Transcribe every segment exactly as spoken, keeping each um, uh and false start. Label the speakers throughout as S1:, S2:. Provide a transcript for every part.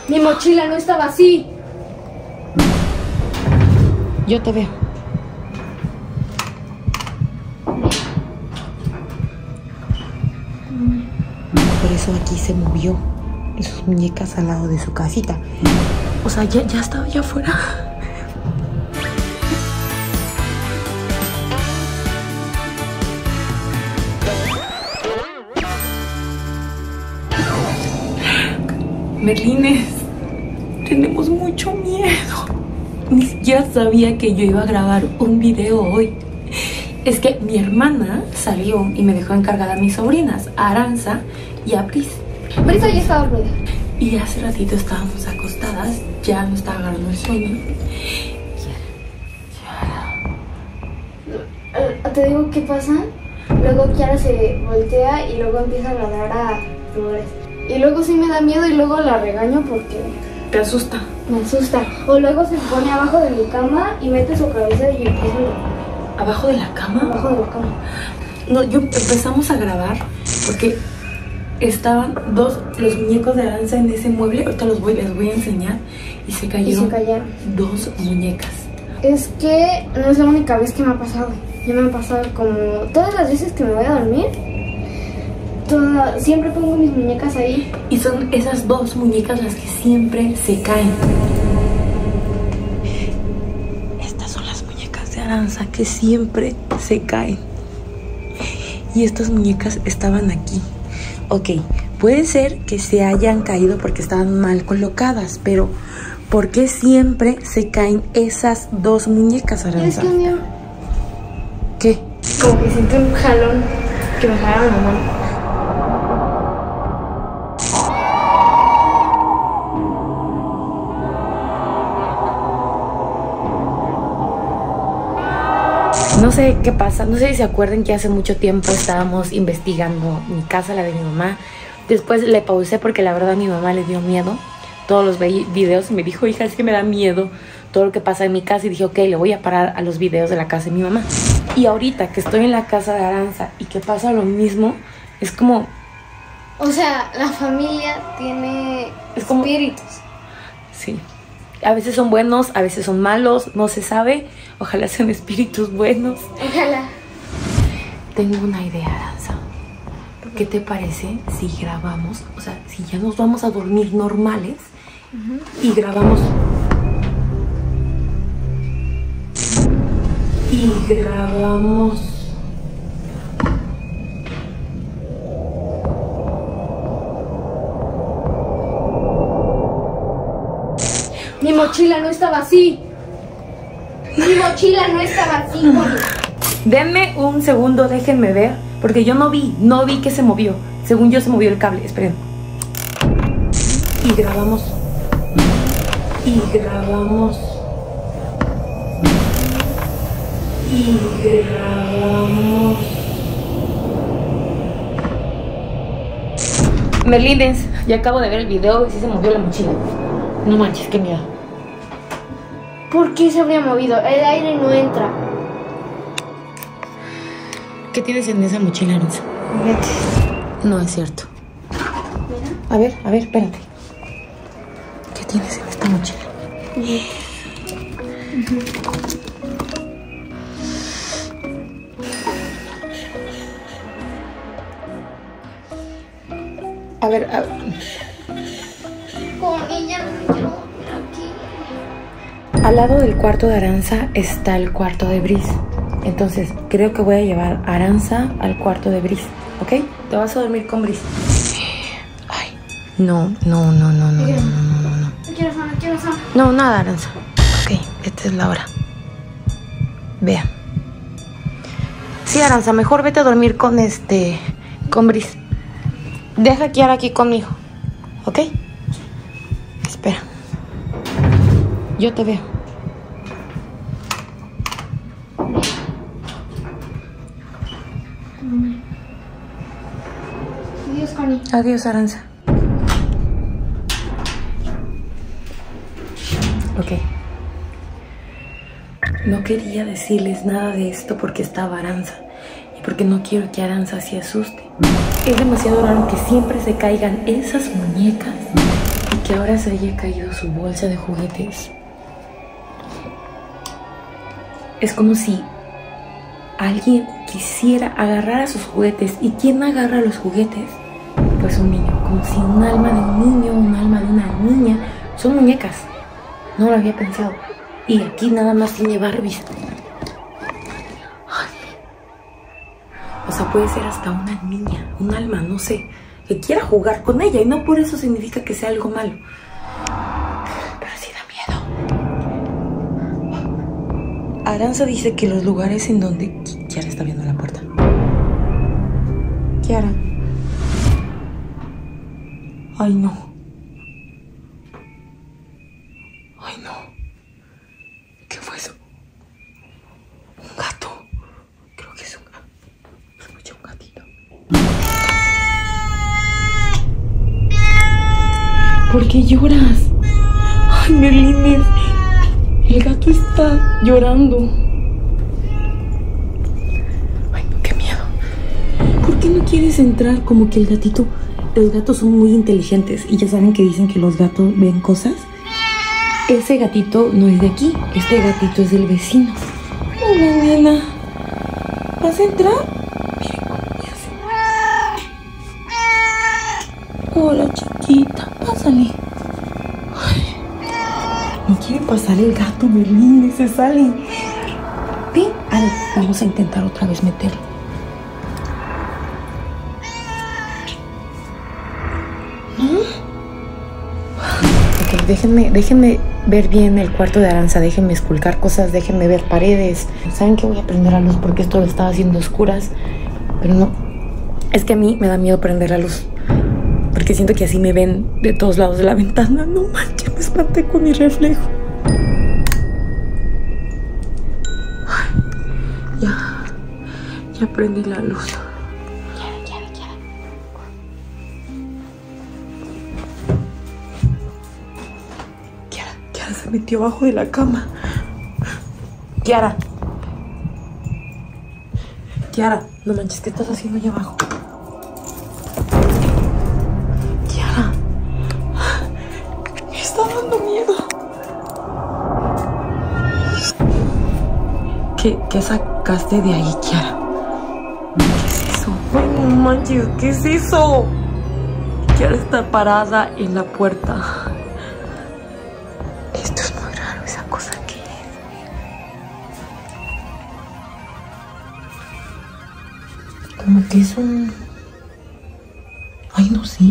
S1: Mi mochila no estaba así.
S2: Yo te veo. Por eso aquí se movió sus muñecas al lado de su casita. O sea, ya, ya estaba allá afuera. Merlines, tenemos mucho miedo. Ni siquiera sabía que yo iba a grabar un video hoy. Es que mi hermana salió y me dejó encargada a mis sobrinas, a Aranza y a Bris.
S1: Bris ya estaba dormida.
S2: Y hace ratito estábamos acostadas, ya nos estaba agarrando el sueño.
S1: Kiara. ¿Te digo qué pasa? Luego Kiara se voltea y luego empieza a ladrar a Flores. Y luego sí me da miedo y luego la regaño porque...
S2: ¿Te asusta?
S1: Me asusta. O luego se pone abajo de mi cama y mete su cabeza y empieza a...
S2: ¿Abajo de la cama?
S1: Abajo de la cama.
S2: No, yo empezamos a grabar porque estaban dos, los muñecos de Aranza en ese mueble. Ahorita los voy, les voy a enseñar. Y se cayeron,
S1: y se cayeron
S2: dos muñecas.
S1: Es que no es la única vez que me ha pasado. Ya me han pasado como todas las veces que me voy a dormir. Toda, siempre pongo mis muñecas ahí.
S2: Y son esas dos muñecas las que siempre se caen. Estas son las muñecas de Aranza que siempre se caen. Y estas muñecas estaban aquí. Ok, puede ser que se hayan caído porque estaban mal colocadas, pero ¿por qué siempre se caen esas dos muñecas, Aranza?
S1: Es que mío...
S2: ¿Qué?
S1: Como que siento un jalón que me jalaron la mano.
S2: No sé qué pasa, no sé si se acuerdan que hace mucho tiempo estábamos investigando mi casa, la de mi mamá. Después le pausé porque la verdad a mi mamá le dio miedo todos los videos y me dijo, hija, es que me da miedo todo lo que pasa en mi casa. Y dije, ok, le voy a parar a los videos de la casa de mi mamá. Y ahorita que estoy en la casa de Aranza y que pasa lo mismo, es como...
S1: O sea, la familia tiene
S2: es como,
S1: espíritus.
S2: Sí. A veces son buenos, a veces son malos, no se sabe. Ojalá sean espíritus buenos.
S1: Ojalá.
S2: Tengo una idea, Aranza. ¿Qué te parece si grabamos? O sea, si ya nos vamos a dormir normales uh-huh. y grabamos... Y grabamos...
S1: Mi mochila no estaba así. Mi mochila no estaba así, Juan.
S2: Denme un segundo, déjenme ver. Porque yo no vi, no vi que se movió. Según yo se movió el cable, esperen. Y grabamos. Y grabamos. Y grabamos. Merlines, ya acabo de ver el video y sí se movió la mochila. No manches, qué miedo.
S1: ¿Por qué se habría movido? El aire no entra.
S2: ¿Qué tienes en esa mochila, Aranza? No es cierto.
S1: Mira.
S2: A ver, a ver, espérate. ¿Qué tienes en esta mochila?
S1: Uh-huh.
S2: A ver, a ver.
S1: Con ella no me quiero dormir aquí.
S2: Al lado del cuarto de Aranza está el cuarto de Bris. Entonces, creo que voy a llevar a Aranza al cuarto de Bris, ¿ok? Te vas a dormir con Bris. Ay, no, no, no, no, no, no, no, no, no.
S1: No quiero saber, no quiero saber.
S2: No, nada, Aranza. Ok, esta es la hora. Vean. Sí, Aranza, mejor vete a dormir con este... con Bris. Deja a Kiara aquí conmigo, ¿ok? Espera. Yo te veo.
S1: Adiós, Connie.
S2: Adiós, Aranza. Ok. No quería decirles nada de esto porque estaba Aranza y porque no quiero que Aranza se asuste. Es demasiado raro que siempre se caigan esas muñecas y que ahora se haya caído su bolsa de juguetes. Es como si alguien quisiera agarrar a sus juguetes. ¿Y quién agarra los juguetes? Pues un niño. Como si un alma de un niño, un alma de una niña. Son muñecas. No lo había pensado. Y aquí nada más tiene Barbies. Ay. O sea, puede ser hasta una niña, un alma, no sé, que quiera jugar con ella. Y no por eso significa que sea algo malo. Pero sí da miedo. Aranza dice que los lugares en donde... Kiara está viendo la puerta. Kiara. Ay, no. Ay, no. ¿Qué fue eso? Un gato. Creo que es un gato. Escuché un gatito. ¿Por qué lloras? Ay, Merlines. El gato está llorando. Ay, no, qué miedo. ¿Por qué no quieres entrar? Como que el gatito... Los gatos son muy inteligentes y ya saben que dicen que los gatos ven cosas. Ese gatito no es de aquí, este gatito es del vecino. Hola, nena. ¿Vas a entrar? Miren cómo me hace. Hola, chiquita. Pásale. Ay, no quiere pasar el gato, Merlín, se sale. Ven, a ver, vamos a intentar otra vez meterlo. Déjenme, déjenme ver bien el cuarto de Aranza, déjenme esculcar cosas, déjenme ver paredes. ¿Saben que voy a prender la luz? Porque esto lo estaba haciendo a oscuras. Pero no, es que a mí me da miedo prender la luz. Porque siento que así me ven de todos lados de la ventana. No manches, me espanté con mi reflejo. Ay, ya, ya prendí la luz. Se metió abajo de la cama. Kiara. Kiara, no manches, ¿qué estás haciendo allá abajo? Kiara. Me está dando miedo. ¿Qué, qué sacaste de ahí, Kiara? ¿Qué es eso? Ay, no manches, ¿qué es eso? Kiara está parada en la puerta. Como que es un... Ay, no sé.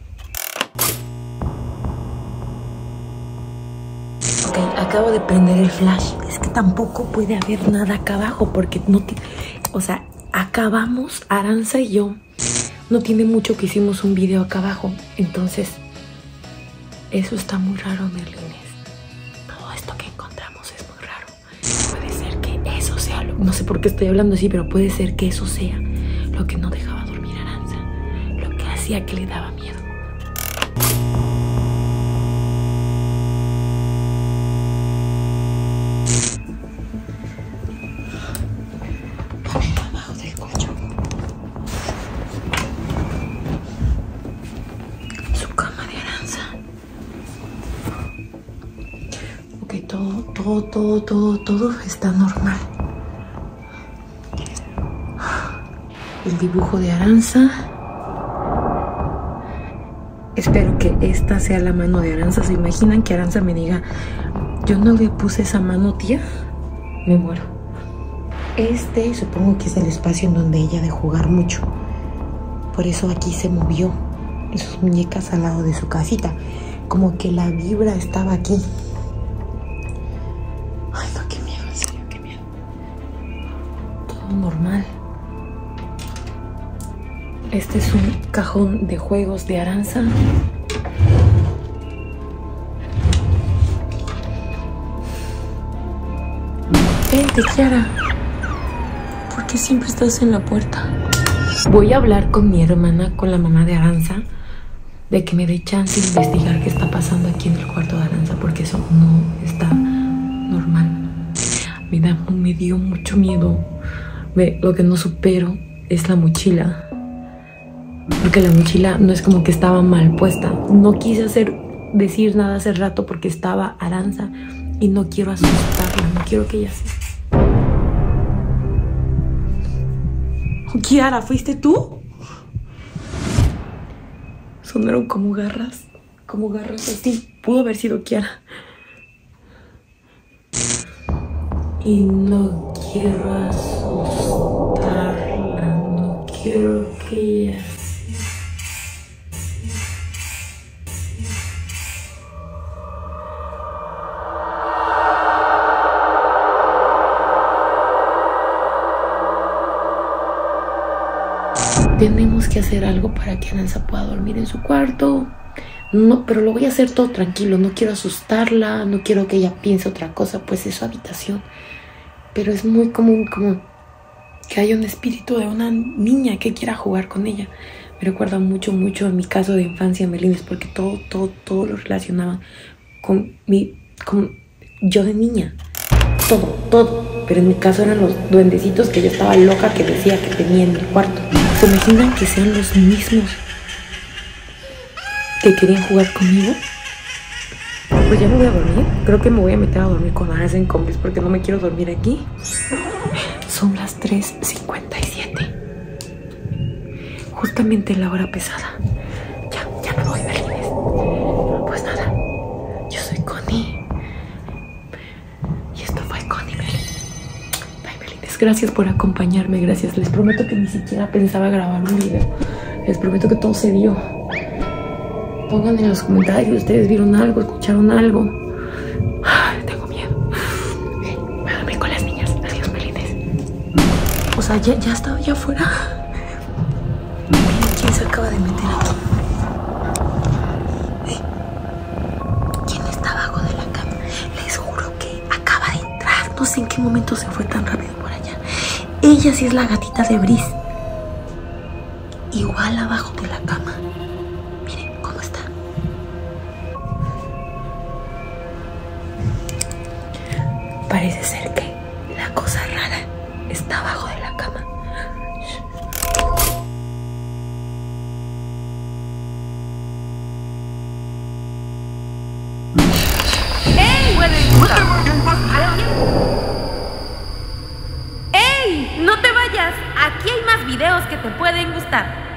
S2: Ok, acabo de prender el flash. Es que tampoco puede haber nada acá abajo porque no tiene... O sea, acabamos, Aranza y yo. No tiene mucho que hicimos un video acá abajo. Entonces, eso está muy raro, Merlines. Todo esto que encontramos es muy raro. Puede ser que eso sea lo... No sé por qué estoy hablando así, pero puede ser que eso sea lo que no dejaba dormir a Aranza, lo que hacía que le daba miedo. A ver, abajo del colchón. Su cama de Aranza. Ok, todo, todo, todo, todo, todo está normal. El dibujo de Aranza. Espero que esta sea la mano de Aranza. ¿Se imaginan que Aranza me diga, yo no le puse esa mano, tía? Me muero. Este supongo que es el espacio en donde ella de jugar mucho. Por eso aquí se movió en sus muñecas al lado de su casita. Como que la vibra estaba aquí. Ay, no, qué miedo, en serio, qué miedo. Todo normal. Este es un cajón de juegos de Aranza. Vente, Kiara. ¿Por qué siempre estás en la puerta? Voy a hablar con mi hermana, con la mamá de Aranza, de que me dé chance de investigar qué está pasando aquí en el cuarto de Aranza, porque eso no está normal. Me, da, me dio mucho miedo. Me, lo que no supero es la mochila. Porque la mochila no es como que estaba mal puesta. No quise hacer decir nada hace rato porque estaba Aranza y no quiero asustarla, no quiero que ella se... Kiara, ¿fuiste tú? Sonaron como garras, como garras así. Pudo haber sido Kiara. Y no quiero asustarla, no quiero que ella se... Tenemos que hacer algo para que Aranza pueda dormir en su cuarto. No, pero lo voy a hacer todo tranquilo. No quiero asustarla, no quiero que ella piense otra cosa, pues es su habitación. Pero es muy común como que haya un espíritu de una niña que quiera jugar con ella. Me recuerda mucho, mucho a mi caso de infancia en Melines, porque todo, todo, todo lo relacionaba con mi, con yo de niña. Todo, todo. Pero en mi caso eran los duendecitos que yo estaba loca que decía que tenía en mi cuarto. ¿Se imaginan que sean los mismos que querían jugar conmigo? Pues ya me voy a dormir. Creo que me voy a meter a dormir con Aras en Combis porque no me quiero dormir aquí. Son las tres cincuenta y siete. Justamente la hora pesada. Ya, ya me voy, Melines. Pues nada, yo soy Connie. Y esto fue Connie Melines. Bye, Melines. Gracias por acompañarme, gracias. Les prometo que ni siquiera pensaba grabar un video. Les prometo que todo se dio. Pongan en los comentarios, ustedes vieron algo, escucharon algo. Ay, tengo miedo. Okay, voy a dormir con las niñas. Adiós, Melines. O sea, ya, ya estaba allá afuera. Miren quién se acaba de meter aquí. ¿Eh? ¿Quién está abajo de la cama? Les juro que acaba de entrar. No sé en qué momento se fue tan rápido por allá. Ella sí es la gatita de Brice. Igual abajo de la cama. Parece ser que la cosa rara está abajo de la cama.
S3: ¡Ey! ¡Ey! ¡No te vayas! Aquí hay más videos que te pueden gustar.